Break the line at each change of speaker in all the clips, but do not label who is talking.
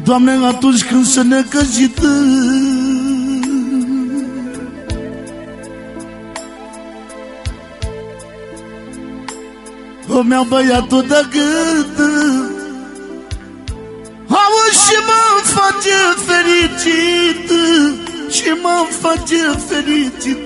Doamne, atunci când se necăjită îmi iau băiatul de gât, auzi, și mă face fericit, și mă face fericit.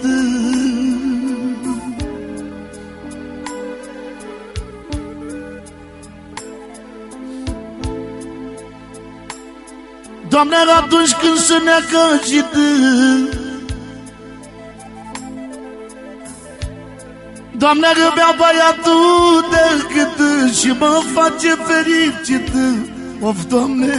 Doamne, atunci când se necăjită Doamne, îmi iau băiatul de gât și mă face fericit. Of, Doamne,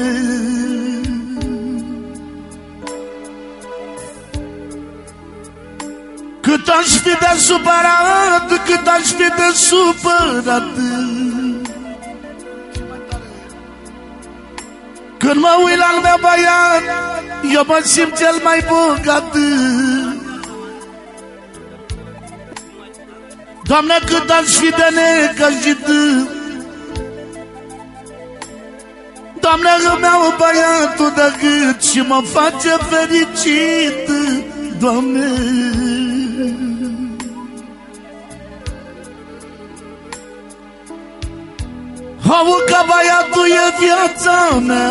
cât aș fi de supărat, cât aș fi de supărat, când mă uit la-l meu băiat, eu mă simt cel mai bogat. Doamne, cât aș fi de necăjit, Doamne, îmi iau băiatul de gât și mă face fericit. Doamne, au că băiatul e viața mea,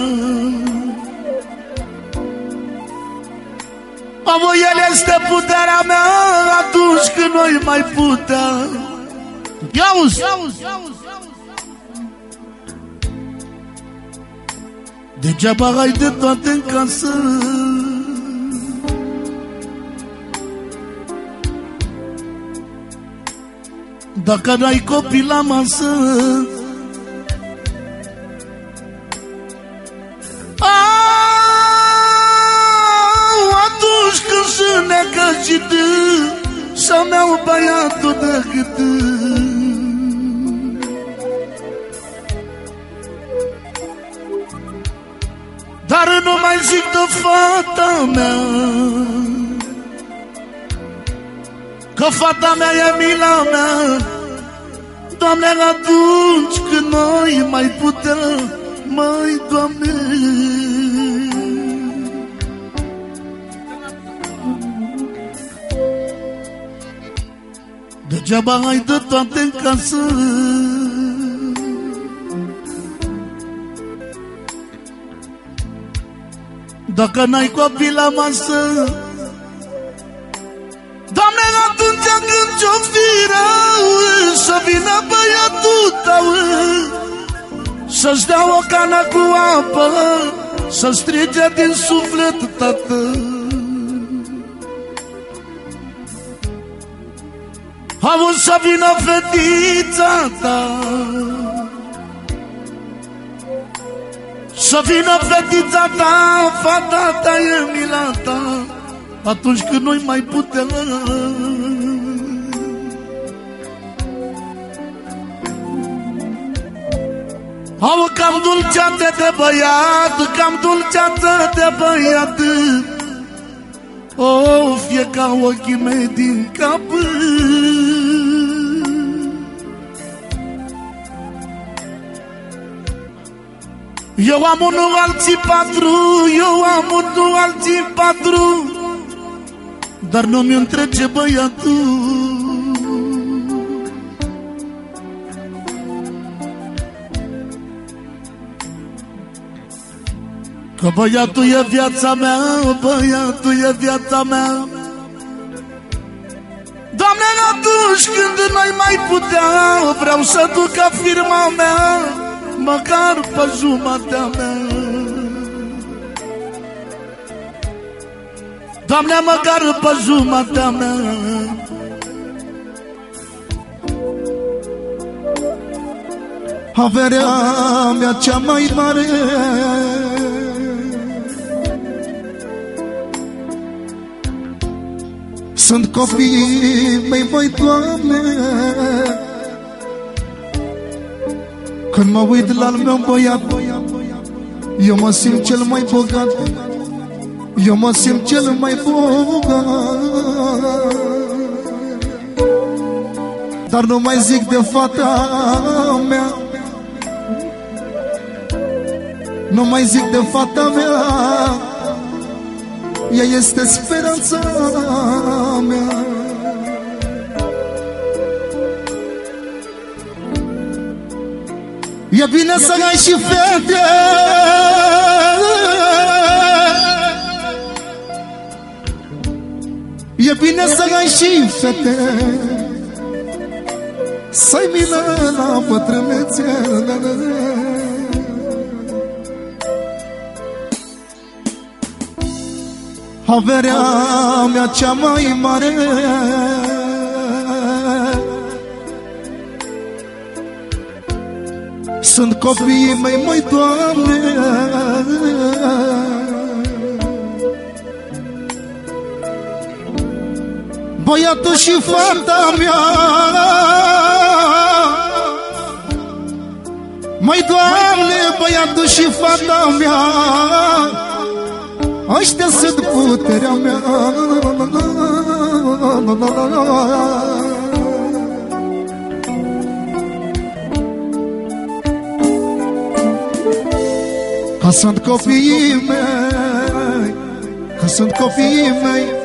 au, el este puterea mea atunci când noi mai putea. Ia-uzi! Degeaba ai de toate în casă, dacă n-ai copii la masă. Atunci când sunt necăjit să-mi iau băiatul de gât, dar nu mai zic de fata mea, că fata mea e mila mea. Doamne, atunci când noi mai putem, măi, Doamne, degeaba ai de toate în casă, dacă n-ai copii la masă. Doamne, atunci când ți-o fi rău, să vină băiatul tău, să-ți dea o cană cu apă, să strige din suflet, tată. Auzi, să vină fetița ta, să vină fetița ta, fata ta e mila ta, atunci când noi mai putem. Au, cam dulceate de băiat, cam dulceată de băiat, o, fie ca ochii mei din cap. Eu am unul, alții patru, eu am unul, alții patru, dar nu mi întrece băiatul. Că băiatul e viața mea, băiatul e viața mea. Doamne, atunci când noi mai putea, vreau să duc firma mea, măcar pe jumatea mea. Doamne, măcar pe jumatea mea. Averea mea cea mai mare sunt copiii mei, măi, Doamne. Când mă uit la al meu băiat, eu mă simt cel mai bogat, eu mă simt cel mai bogat. Dar nu mai zic de fata mea, Nu mai zic de fata mea, ea este speranța mea. E bine să ai și fete, e bine să ai și fete, să-i milă la bătrânețe. Averea mea cea mai mare sunt copiii mei, măi, Doamne. Băiatul și fata mea, măi, Doamne, băiatul și fata mea, ăștia sunt puterea mea. Că sunt copiii mei, că sunt copiii mei,